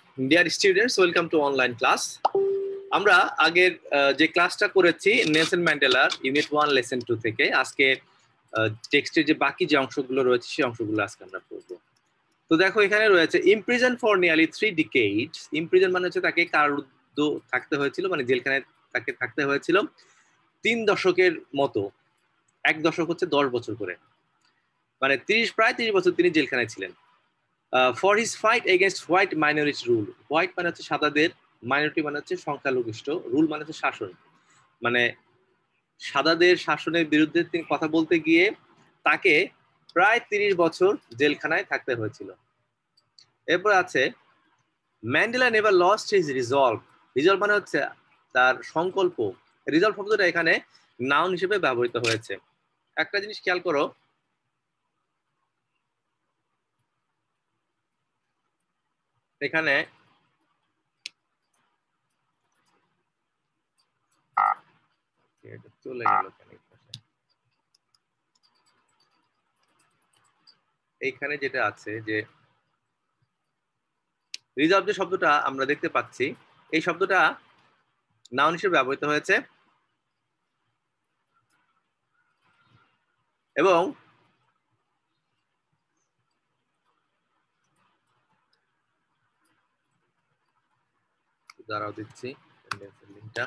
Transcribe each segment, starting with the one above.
Deer students, welcome to online class. আমরা আগের যে ক্লাসটা করেছি নেলসন ম্যান্ডেলার ইউনিট 1 লেসন 2 থেকে, আজকে টেক্সটের যে বাকি যে অংশগুলো রয়েছে সেই অংশগুলো আজকে আমরা পড়বো। তো দেখো, এখানে রয়েছে imprison for nearly 3 decades. Imprison মানে হচ্ছে তাকে কারারুদ্ধ থাকতে হয়েছিল, মানে জেলখানায় তাকে থাকতে হয়েছিল 3 দশকের মতো। 1 দশক হচ্ছে 10 বছর করে, মানে প্রায় 30 বছর তিনি জেলখানায় ছিলেন। For his fight against white minority rule. White মানে হচ্ছে সাদাদের, মাইনরিটি মানে হচ্ছে সংখ্যালঘিষ্ঠ, রুল মানে হচ্ছে শাসন, মানে সাদাদের শাসনের বিরুদ্ধে তিনি কথা বলতে গিয়ে তাকে প্রায় 30 বছর জেলখানায় থাকতে হয়েছিল। এরপর আছে Mandela never lost his resolve. Resolve মানে হচ্ছে তার সংকল্প। রিজলভ শব্দটা এখানে নাউন হিসেবে ব্যবহৃত হয়েছে। একটা জিনিস খেয়াল করো, এখানে চলে গেল এইখানে যেটা আছে যে রিজার্ভ যে শব্দটা আমরা দেখতে পাচ্ছি, এই শব্দটা নাউন হিসেবে ব্যবহৃত হয়েছে এবং দাঁড়াও দিচ্ছি লিঙ্কটা।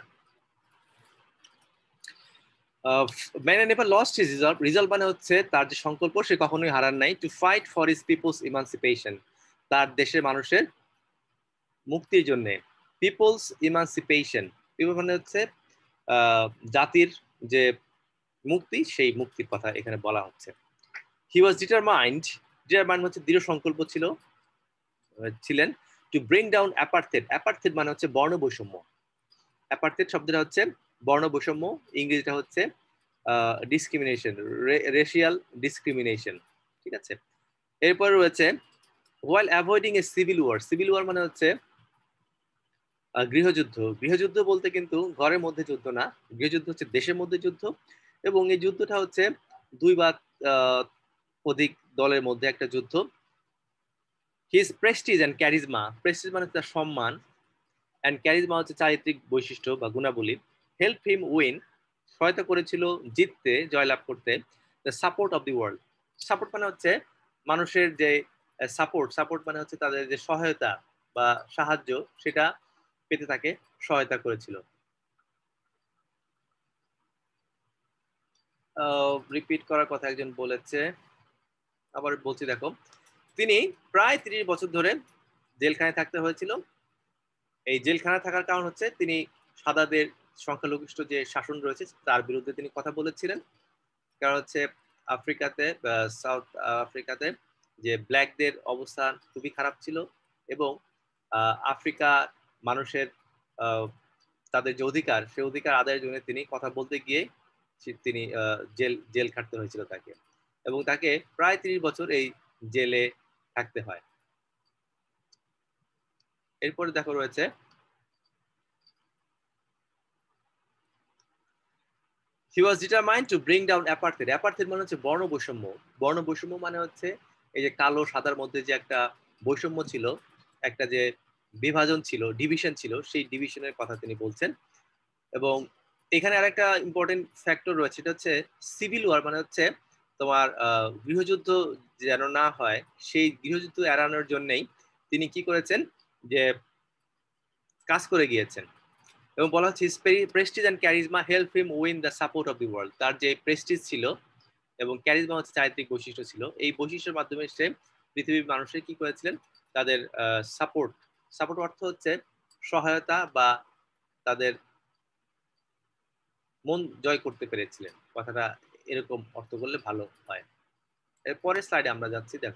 Man never lost his resolve. Resolve মানে হচ্ছে তার যে সংকল্প সে কখনোই হারান নাই। To fight for his people's emancipation, তার দেশের মানুষের মুক্তির জন্য। পিপলস ইমানসিপেশন, পিপল মানে হচ্ছে জাতির যে মুক্তি, সেই মুক্তির কথা এখানে বলা হচ্ছে। হি ওয়াজ ডিটারমাইন্ড, ডিটারমাইন্ড হচ্ছে দৃঢ় সংকল্প ছিলেন to bring down apartheid. Apartheid মানে হচ্ছে বর্ণ বৈষম্য। অ্যাপার্থেড শব্দটা হচ্ছে বর্ণ বৈষম্য, ইংরেজিটা হচ্ছে ডিসক্রিমিনেশন, রেশিয়াল ডিসক্রিমিনেশন। ঠিক আছে, এরপর রয়েছে while avoiding a civil war. Civil war মানে হচ্ছে গৃহযুদ্ধ। গৃহযুদ্ধ বলতে কিন্তু ঘরের মধ্যে যুদ্ধ না, গৃহযুদ্ধ হচ্ছে দেশের মধ্যে যুদ্ধ, এবং এই যুদ্ধটা হচ্ছে 2 বা অধিক দলের মধ্যে একটা যুদ্ধ। His prestige and charisma, prestige মানে তার সম্মান, অ্যান্ড ক্যারিজমা হচ্ছে চারিত্রিক বৈশিষ্ট্য বা গুণাবলী। হেল্প হিম উইন, সহায়তা করেছিল জিততে, জয়লাভ করতে। The support of the world. Support মানে হচ্ছে মানুষের যে সাপোর্ট, সাপোর্ট মানে হচ্ছে তাদের যে সহায়তা বা সাহায্য, সেটা পেতে তাকে সহায়তা করেছিল। রিপিট করার কথা একজন বলেছে, আবার বলছি দেখো, তিনি প্রায় 30 বছর ধরে জেলখানায় থাকতে হয়েছিল। এই জেলখানা থাকার কারণ হচ্ছে তিনি সাদাদের সংখ্যালঘিষ্ঠ যে শাসন রয়েছে তার বিরুদ্ধে তিনি কথা বলেছিলেন। কারণ হচ্ছে আফ্রিকাতে, সাউথ আফ্রিকাতে যে ব্ল্যাকদের অবস্থান খুবই খারাপ ছিল, এবং আফ্রিকা মানুষের তাদের যে অধিকার, সেই অধিকার আদায়ের জন্য তিনি কথা বলতে গিয়ে তিনি জেল খাটতে হয়েছিল তাকে, এবং তাকে প্রায় 30 বছর এই জেলে থাকতে হয়। এরপরে দেখো রয়েছে he was determined to bring down apartheid. apartheid মানে হচ্ছে বর্ণ বৈষম্য। বর্ণ বৈষম্য মানে হচ্ছে এই যে কালো সাদার মধ্যে যে একটা বৈষম্য ছিল, একটা যে বিভাজন ছিল, ডিভিশন ছিল, সেই ডিভিশনের কথা তিনি বলছেন। এবং এখানে আরেকটা ইম্পর্টেন্ট ফ্যাক্টর রয়েছে, সেটা হচ্ছে সিভিল ওয়ার, মানে হচ্ছে তোমার গৃহযুদ্ধ যেন না হয়, সেই গৃহযুদ্ধ এড়ানোর জন্যই তিনি কি করেছেন, যে কাজ করে গিয়েছেন। এবং বলা হচ্ছে prestige and charisma help him win the support of the world. তার যে প্রেস্টিজ ছিল এবং ক্যারিজমা হচ্ছে চারিত্রিক বৈশিষ্ট্য ছিল, এই বৈশিষ্ট্যের মাধ্যমে সে পৃথিবীর মানুষের কি করেছিলেন, তাদের সাপোর্ট, সাপোর্ট অর্থ হচ্ছে সহায়তা বা তাদের মন জয় করতে পেরেছিলেন। কথাটা এরকম অর্থ করলে ভালো হয়। এরপরের স্লাইডে আমরা যাচ্ছি। দেখো,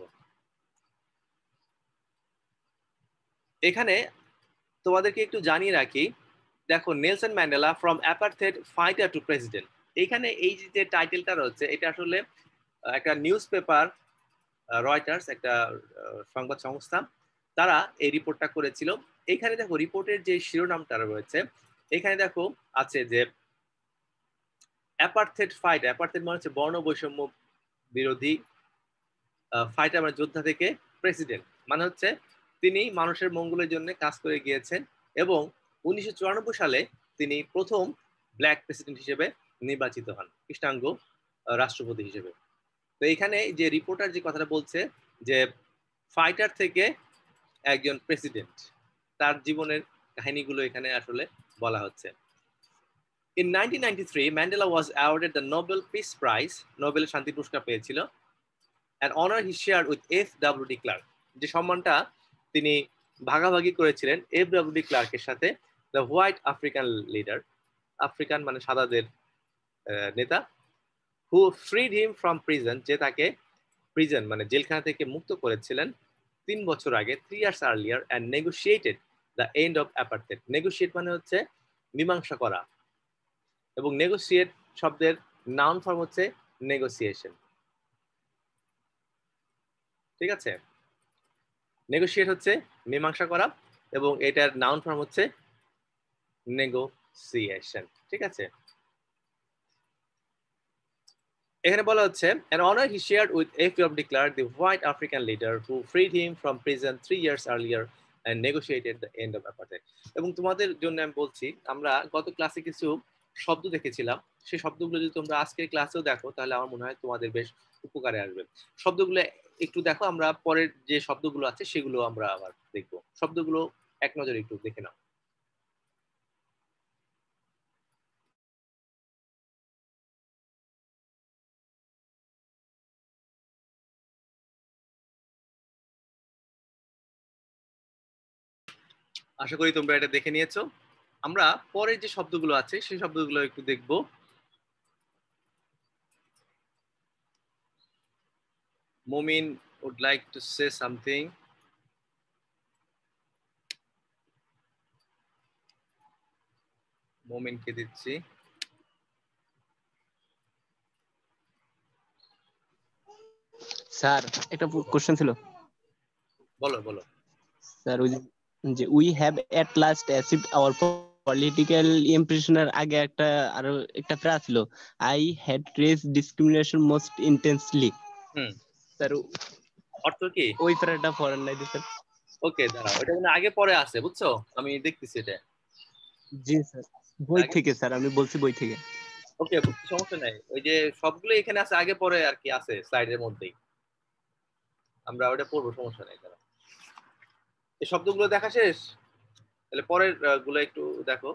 এখানে তোমাদেরকে একটু জানিয়ে রাখি, দেখো, Nelson Mandela from apartheid fighter to president. এইখানে এই যে টাইটেলটা রয়েছে, এটা আসলে একটা নিউজ পেপার, রয়টার্স, একটা সংবাদ সংস্থা, তারা এই রিপোর্টটা করেছিল। এইখানে দেখো রিপোর্টের যে শিরোনামটা রয়েছে, এখানে দেখো আছে যে অ্যাপার্থেড ফাইট। অ্যাপার্থেড মানে হচ্ছে বর্ণ বৈষম্য বিরোধী, ফাইটার মানে যোদ্ধা থেকে প্রেসিডেন্ট মানে হচ্ছে তিনি মানুষের মঙ্গলের জন্য কাজ করে গিয়েছেন এবং 1994 সালে তিনি প্রথম ব্ল্যাক প্রেসিডেন্ট হিসেবে নির্বাচিত হন, কৃষ্ণাঙ্গ রাষ্ট্রপতি হিসেবে। তো এখানে যে রিপোর্টার যে কথাটা বলছে যে ফাইটার থেকে একজন প্রেসিডেন্ট, তার জীবনের কাহিনীগুলো এখানে আসলে বলা হচ্ছে। In 1993, Mandela was awarded the Nobel Peace Prize, Nobel শান্তি পুরস্কার পেয়েছিল, an honor he shared with F.W.D. Clark, যে সম্মানটা তিনি ভাগাভাগি করেছিলেন F.W.D. ক্লার্কের সাথে, the white African leader, African মানে সাদাদের নেতা, who freed him from prison, যে তাকে প্রিজন মানে জেলখানা থেকে মুক্ত করেছিলেন 3 বছর আগে, 3 years earlier, and negotiated the end of apartheid. negotiate মানে হচ্ছে মীমাংসা করা, এবং নেগোসিয়েট শব্দের নাউন ফর্ম হচ্ছে নেগোসিয়েশন। ঠিক আছে, নেগোসিয়েট হচ্ছে মীমাংসা করা এবং এটার নাউন ফর্ম হচ্ছে নেগোসিয়েশন। ঠিক আছে, এখানে বলা হচ্ছে an honor he shared with F.W.D. Clark, the white African leader who freed him from prison 3 years earlier and negotiated the end of apartheid. এবং তোমাদের জন্য আমি বলছি, আমরা গত ক্লাসে কিছু শব্দ দেখেছিলাম, সেই শব্দগুলো যদি তোমরা আজকের ক্লাসেও দেখো তাহলে আমার মনে হয় তোমাদের বেশ উপকারে আসবে। শব্দগুলো একটু দেখো, আমরা পরের যে শব্দগুলো আছে সেগুলো আমরা আবার দেখবো। শব্দগুলো এক নজরে একটু দেখে নাও। আশা করি তোমরা এটা দেখে নিয়েছো। আমরা পরের যে শব্দগুলো আছে সেই শব্দগুলো একটু দেখবো। Momin would like to say something. মোমিনকে দিচ্ছি। স্যার একটা কোশ্চেন ছিল। বলো বলো। স্যার ওই যে we have at last achieved our political ইমপ্রেশনের আগে একটা আরো একটা ফ্রেজ ছিল, I had race discrimination most intensely. Sir অর্থ কি? ওই ফ্রেজটা পড়েন নাই স্যার। ওকে দাঁড়াও, এটা মানে আগে পরে আছে, বুঝছো? আমি দেখতেছি এটা। জি স্যার, বই থেকে স্যার, আমি বলছি বই থেকে। ওকে, সমস্যা নাই, ওই যে সবগুলো এখানে আছে, আগে পরে আর কি আছে স্লাইডের মধ্যেই, আমরা ওটা পড়বো, সমস্যা নাই। দাঁড়াও, এই শব্দগুলো দেখা শেষ, তাহলে পরের গুলো একটু দেখো।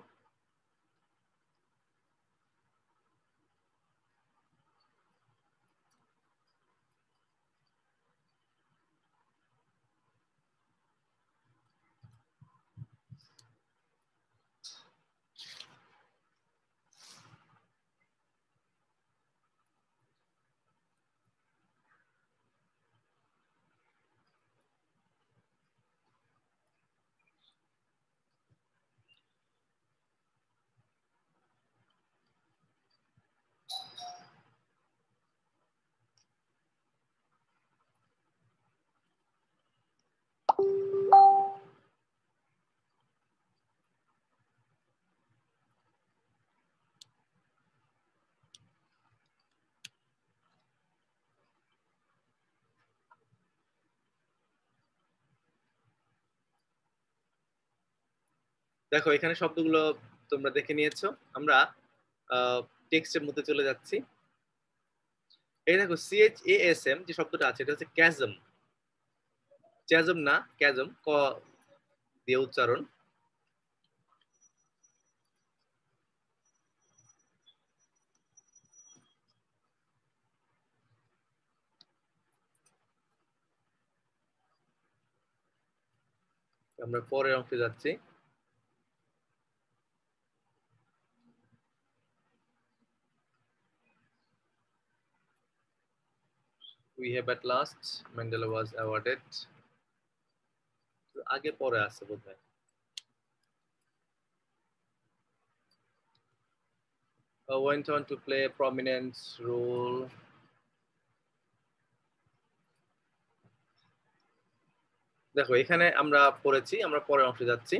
দেখো এখানে শব্দগুলো তোমরা দেখে নিয়েছো, আমরা টেক্সটের মধ্যে চলে যাচ্ছি। এই দেখো CHASM যে শব্দটা আছে এটা হচ্ছে ক্যাজম, চ্যাজম না, ক্যাজম, ক দিয়ে উচ্চারণ। আমরা পরের অংশে যাচ্ছি। We have at last Mandela was awarded, আগে পরে আছে বোধহয়। Went on to play a prominent role. দেখো এখানে আমরা পড়েছি, আমরা পরের অংশে যাচ্ছি।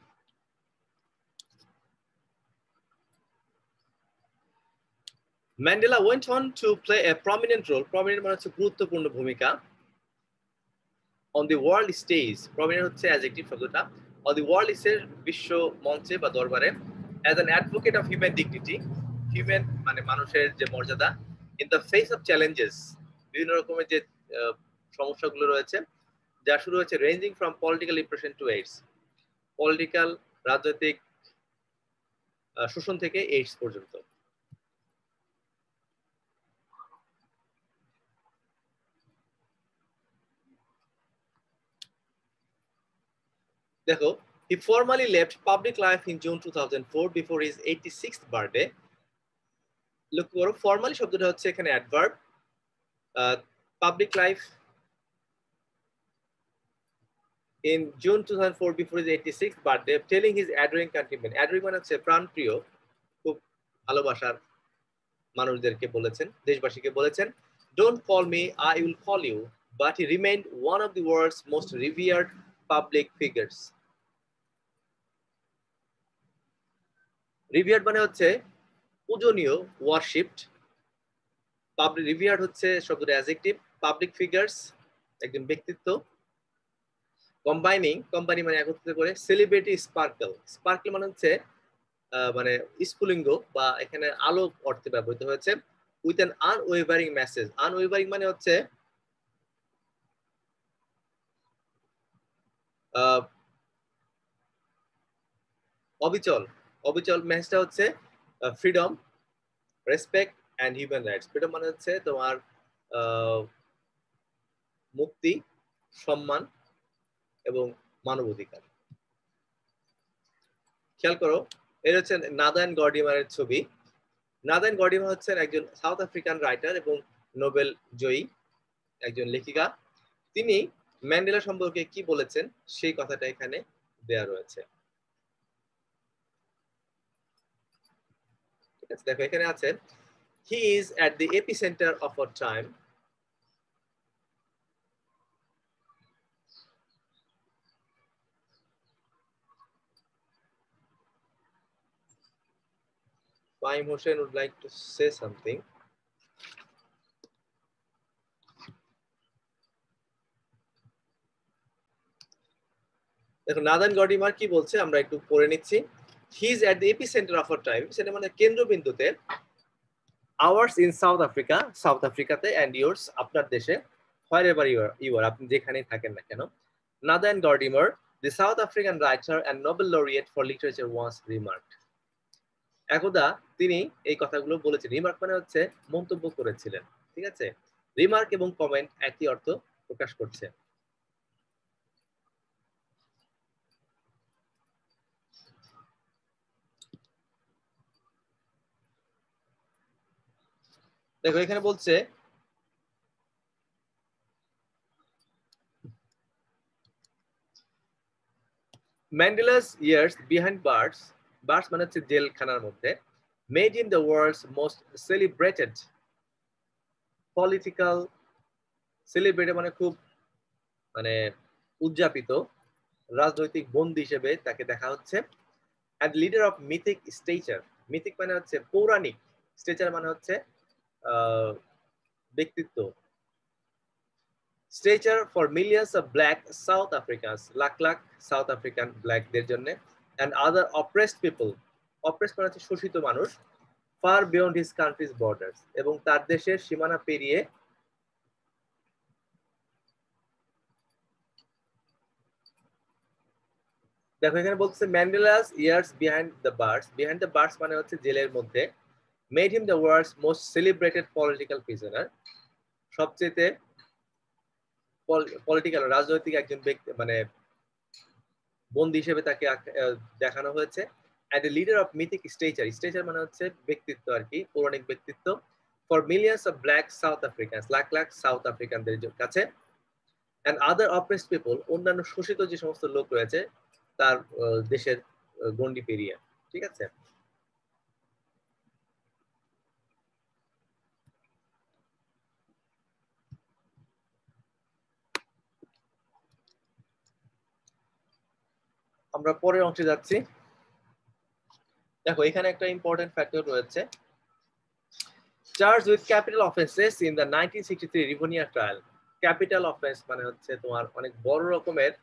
Mandela went on to play a prominent role, prominent মানে হচ্ছে গুরুত্বপূর্ণ ভূমিকা, on the world stage, prominent হচ্ছে অ্যাডজেক্টিভ শব্দটা, অন দি ওয়ার্ল্ড স্টেজ বিশ্ব মঞ্চে বা দরবারে, as an advocate of human dignity, human মানে মানুষের যে মর্যাদা, in the face of challenges, বিভিন্ন রকমের যে সমস্যাগুলো রয়েছে, যা শুরু হচ্ছে ranging from political impression to AIDS, political রাজনৈতিক শোষণ থেকে এইডস পর্যন্ত। দেখো, he formally left public life in June 2004 before his 86th birthday. লক্ষ্য করো, ফর্মালি শব্দটা হচ্ছে এখানে adverb, public life in June 2004 before his 86th birthday, telling his adoring countrymen, adoring মানে হচ্ছে প্রাণপ্রিয়, খুব ভালোবাসার মানুষদেরকে বলেছেন, দেশবাসীকে বলেছেন, don't call me, I will call you, but he remained one of the world's most revered public figures. Revered মানে হচ্ছে পূজনীয়, ওয়ারশিপড, পাবলিক রিভিয়ার্ড হচ্ছে শব্দটা অ্যাডজেক্টিভ, পাবলিক ফিগারস একজন ব্যক্তিত্ব, কম্বাইনিং, কোম্পানি মানে একত্রিত করে, সেলিব্রিটি স্পার্কল, স্পার্কল মানে হচ্ছে মানে স্ফুলিঙ্গ বা এখানে আলো অর্থে ব্যবহৃত হয়েছে, with an unwavering message, unwavering মানে হচ্ছে অবিচল, অবিচল মেসেজটা হচ্ছে freedom, respect and human rights. Freedom মানে হচ্ছে তোমার মুক্তি, সম্মান এবং মানবাধিকার। খেয়াল করো, এর হচ্ছে নাদান গর্ডিমারের ছবি। নাদান গর্ডিমার হচ্ছেন একজন সাউথ আফ্রিকান রাইটার এবং নোবেল জয়ী একজন লেখিকা। তিনি ম্যান্ডেলা সম্পর্কে কি বলেছেন সেই কথাটা এখানে দেয়া রয়েছে। ঠিক আছে, দেখো এখানে আছে, he is at the epicenter of our time. Fahim Hossain would like to say something. দেখো নাদান গর্ডিমার কি বলছে আমরা একটু পড়ে নিচ্ছি। He is at the epicentre of our time, সেটা মানে কেন্দ্রবিন্দুতে, ours in South Africa, South আফ্রিকাতে, অ্যান্ড ইয়োর্স আপনার দেশে, হোয়ার এভার ইউ আর আপনি যেখানেই থাকেন না কেন। নাদান গর্ডিমার, the South African writer and Nobel laureate for literature, once remarked. একদা তিনি এই কথাগুলো বলেছেন। রিমার্ক মানে হচ্ছে মন্তব্য করেছিলেন। ঠিক আছে, রিমার্ক এবং কমেন্ট একই অর্থ প্রকাশ করছে। দেখো এখানে বলছে, Mandela's years behind bars, bars মানে হচ্ছে জেলখানার মধ্যে, made him the world's most celebrated political, celebrated মানে খুব মানে উদযাপিত রাজনৈতিক বন্দী হিসেবে তাকে দেখা হচ্ছে, and leader of mythic stature, mythic মানে হচ্ছে পৌরাণিক, স্টেচার মানে হচ্ছে ব্যক্তিত্ব, stature for millions of black South Africans, lakh lakh South African ব্ল্যাকদের জন্য, and other oppressed people, oppressed মানে হচ্ছে শোষিত মানুষ, far beyond his country's borders, এবং তার দেশের সীমানা পেরিয়ে। দেখো এখানে বলছে Mandela's years behind the bars, behind the bars মানে হচ্ছে জেলের মধ্যে, made him the world's most celebrated political prisoner, সবচেয়ে পলিটিক্যাল রাজনৈতিক একজন ব্যক্তি মানে বন্দী হিসেবে তাকে দেখানো হয়েছে, and a leader of mythic stature, stature মানে হচ্ছে ব্যক্তিত্ব আর কি, পৌরাণিক ব্যক্তিত্ব, for millions of black South Africans, lakh lakh South আফ্রিকানদের কাছে, অ্যান্ড আদার অপ্রেসড পিপল, অন্যান্য শোষিত যে সমস্ত লোক রয়েছে তার দেশের গণ্ডি পেরিয়ে। ঠিক আছে, আমরা পরের অংশে যাচ্ছি। দেখো এখানে একটা ইম্পর্টেন্ট ফ্যাক্টর রয়েছে, charge with capital offences in the 1963 Rivonia trial. Capital offence মানে হচ্ছে তোমার অনেক বড় রকমের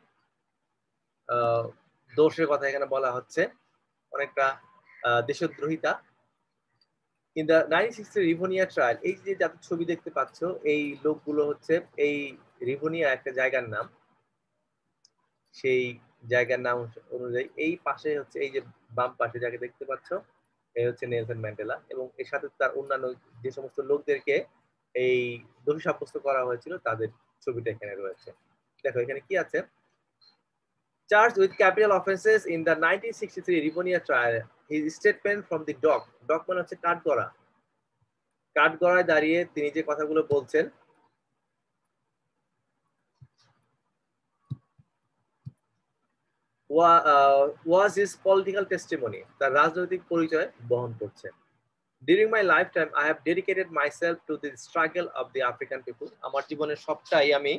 দোষের কথা এখানে বলা হচ্ছে, অনেকটা দেশদ্রোহিতা। ইন দ্য 1960 রিভোনিয়া ট্রায়াল, এই যে যাদের ছবি দেখতে পাচ্ছ এই লোকগুলো হচ্ছে, এই রিভোনিয়া একটা জায়গার নাম, সেই জায়গার নাম অনুযায়ী এই পাশে হচ্ছে, এই যে বাম পাশে যাকে দেখতে পাচ্ছ এই হচ্ছে নেলসন ম্যান্ডেলা, এবং এর সাথে তার অন্যান্য যে সমস্ত লোকদেরকে এই দোষী সাব্যস্ত করা হয়েছিল তাদের ছবিটা এখানে রয়েছে। দেখো এখানে কি আছে, charged with capital offenses in the 1963 Rivonia trial, his statement from the dock, dock মানে হচ্ছে কাঠগড়া, কাঠগড়ায় দাঁড়িয়ে তিনি যে কথাগুলো বলছেন, was his political testimony, তার রাজনৈতিক পরিচয় বহন করছে। During my lifetime, I have dedicated myself to the struggle of the African people. আমার জীবনের সবটাই আমি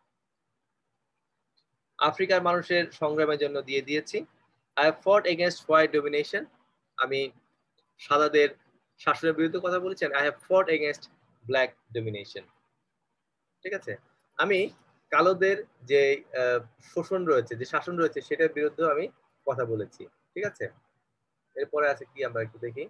আফ্রিকার মানুষের সংগ্রামের জন্য দিয়ে দিয়েছি। I have fought against white domination. আমি সাদাদের শাসনের বিরুদ্ধে কথা বলেছেন। I have fought against black domination. ঠিক আছে, আমি কালোদের যে শোষণ রয়েছে, যে শাসন রয়েছে, সেটার বিরুদ্ধে আমি কথা বলেছি। ঠিক আছে, এরপরে আছে কি আমরা একটু দেখি।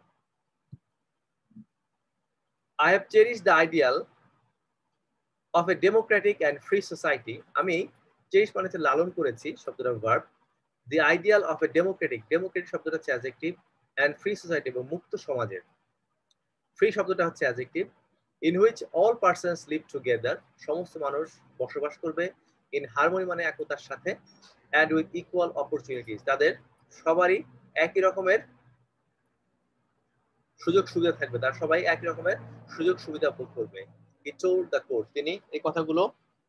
I have cherished the ideal of a democratic and free society. আমি চেরিশ মানে হচ্ছে লালন করেছি, শব্দটা verb. The ideal of a democratic, democratic শব্দটা হচ্ছে অ্যাডজেক্টিভ, and free society এবং মুক্ত সমাজের। ফ্রি শব্দটা হচ্ছে adjective. In which all persons live together, সমস্ত মানুষ বসবাস করবে। In harmony মানে একতার সাথে, and with equal opportunities, তাদের সবারই একই রকমের সুযোগ সুবিধা থাকবে, তার সবাই একই রকমের সুযোগ সুবিধা ভোগ করবে। He told the court, তিনি এই কথাগুলো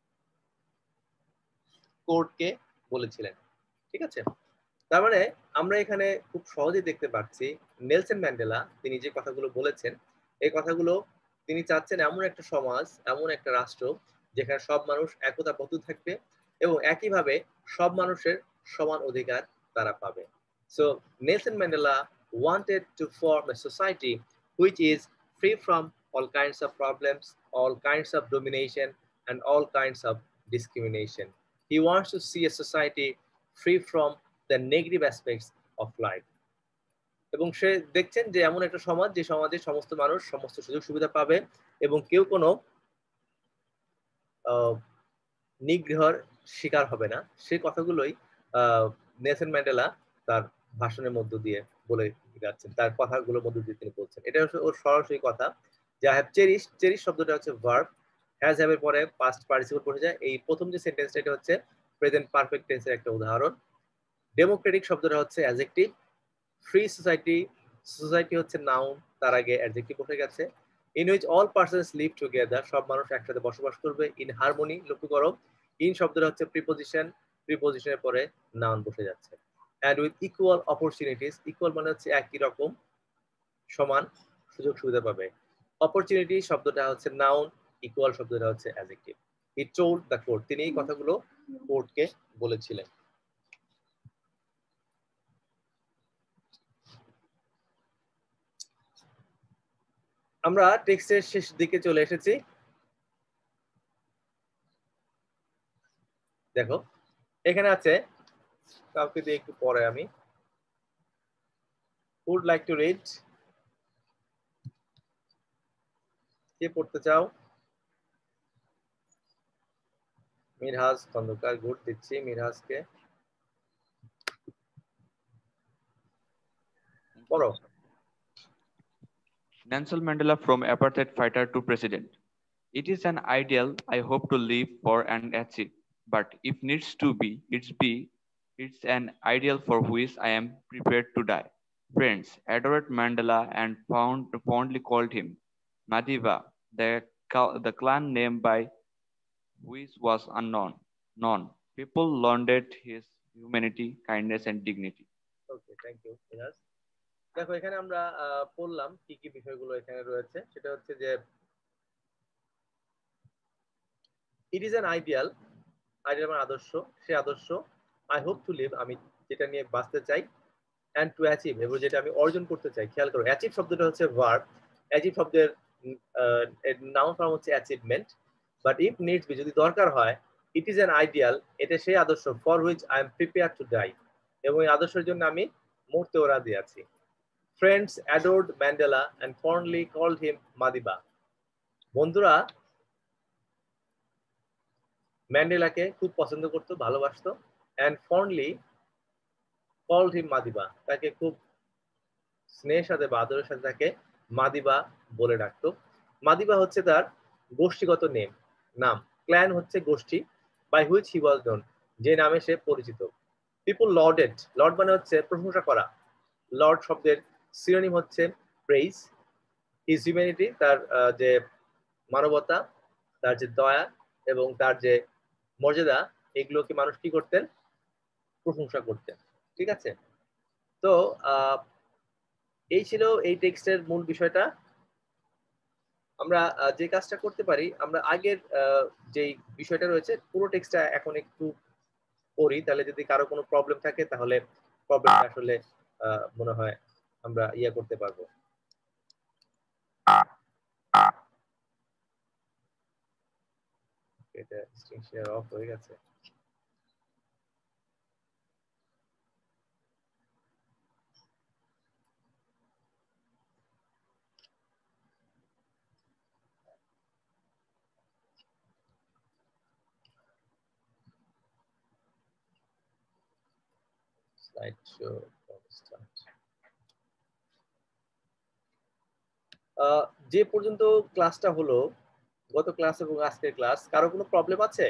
কোর্টকে বলেছিলেন। ঠিক আছে, তার মানে আমরা এখানে খুব সহজেই দেখতে পাচ্ছি নেলসন ম্যান্ডেলা তিনি যে কথাগুলো বলেছেন, এই কথাগুলো তিনি চাচ্ছেন এমন একটা সমাজ, এমন একটা রাষ্ট্র যেখানে সব মানুষ একতাবদ্ধ থাকবে এবং একইভাবে সব মানুষের সমান অধিকার তারা পাবে। So Nelson Mandela wanted to form a society which is free from all kinds of problems, all kinds of domination, and all kinds of discrimination. He wants to see a society free from the negative aspects of life. এবং সে দেখছেন যে এমন একটা সমাজ, যে সমাজে সমস্ত মানুষ সমস্ত সুযোগ সুবিধা পাবে এবং কেউ কোনো নিগ্রহর শিকার হবে না। সেই কথাগুলোই নেলসন ম্যান্ডেলা তার ভাষণের মধ্য দিয়ে বলে যাচ্ছেন, তার কথাগুলোর মধ্য দিয়ে তিনি বলছেন। এটা হচ্ছে ওর সরাসরি কথা। যে আই হ্যাভ চেরিশ, চেরিশ শব্দটা হচ্ছে ভার্ব, হ্যাজ হ্যাভ এর পরে পাস্ট পার্টিসিপল বসে যায়। এই প্রথম যে সেন্টেন্সটা এটা হচ্ছে প্রেজেন্ট পারফেক্ট টেন্সের একটা উদাহরণ। ডেমোক্রেটিক শব্দটা হচ্ছে অ্যাডজেক্টিভ। ফ্রি সোসাইটি, সোসাইটি হচ্ছে নাউন, তার আগে অ্যাডজেক্টিভ বসে গেছে। In which all persons live together, সব মানুষ একসাথে বসবাস করবে। ইন হারমোনি, লক্ষ্য করো ইন শব্দটা হচ্ছে প্রিপোজিশন, প্রিপোজিশনের পরে নাউন বসে যাচ্ছে। And with equal opportunities, equal মানে হচ্ছে একই রকম, সমান সুযোগ সুবিধা পাবে। অপরচুনিটি শব্দটা হচ্ছে নাউন, ইকুয়াল শব্দটা হচ্ছে adjective. He told the court, তিনি এই কথাগুলো কোর্টকে বলেছিলেন। আমরা টেক্সটের শেষ দিকে চলে এসেছি। দেখো এখানে আছে, কাউকে দিয়ে একটু পরে আমি would like to read, কে পড়তে চাও? মিরহাজ খন্দকার, গুড, দিচ্ছি মিরহাজকে, পড়ো। Nelson Mandela from apartheid fighter to president. It is an ideal I hope to live for and achieve. But if needs to be, it's an ideal for which I am prepared to die. Friends adored Mandela and fondly called him Madiba, the clan name by which was unknown. Known. People lauded his humanity, kindness, and dignity. Okay, thank you Mirhaj. দেখো এখানে আমরা পড়লাম কি কি বিষয়গুলো এখানে রয়েছে। সেটা হচ্ছে যে it is an ideal, ideal মানে আদর্শ, সে আদর্শ আই হোপ টু লিভ, আমি যেটা নিয়ে বাঁচতে চাই, অ্যান্ড টু অ্যাচিভ, এবং যেটা আমি অর্জন করতে চাই। খেয়াল করো অ্যাচিভ শব্দটা হচ্ছে ভার্ব, অ্যাচিভ শব্দের নাউন ফর্ম হচ্ছে achievement, but if needs be, যদি দরকার হয়, ইট ইজ অ্যান আইডিয়াল, এটা সেই আদর্শ, for which I am prepare to die, এবং এই আদর্শের জন্য আমি মরতেও রাজি আছি। Friends adored Mandela and fondly called him Madiba. বন্ধুরা ম্যান্ডেলাকে খুব পছন্দ করতো, ভালোবাসতো, and fondly called him Madiba, তাকে খুব স্নেহের সাথে বা আদরের সাথে তাকে মাদিবা বলে ডাকতো। মাদিবা হচ্ছে তার গোষ্ঠীগত নাম, ক্ল্যান হচ্ছে গোষ্ঠী, by which he was known, যে নামে সে পরিচিত। পিপল লর্ডেড, লর্ড মানে হচ্ছে প্রশংসা করা, লর্ড শব্দের সিনোনিম হচ্ছে প্রেইজ। হিজ হিউম্যানিটি, তার যে মানবতা, তার যে দয়া এবং তার যে মর্যাদা, এগুলোকে মানুষ কি করতেন, প্রশংসা করতেন। ঠিক আছে, তো এই ছিল এই টেক্সটের মূল বিষয়টা। আমরা যে কাজটা করতে পারি, আমরা আগের যে বিষয়টা রয়েছে পুরো টেক্সটটা এখন একটু পড়ি, তাহলে যদি কারো কোনো প্রবলেম থাকে তাহলে প্রবলেমটা আসলে মনে হয় আমরা করতে পারবো। এটা স্ক্রিন শেয়ার অফ হয়ে গেছে। slideshow start. যে পর্যন্ত ক্লাসটা হলো, গত ক্লাস এবং আজকের ক্লাস, কারো কোনো প্রবলেম আছে?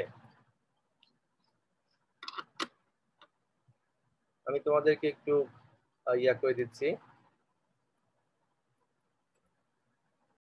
আমি তোমাদেরকে একটু করে দিচ্ছি।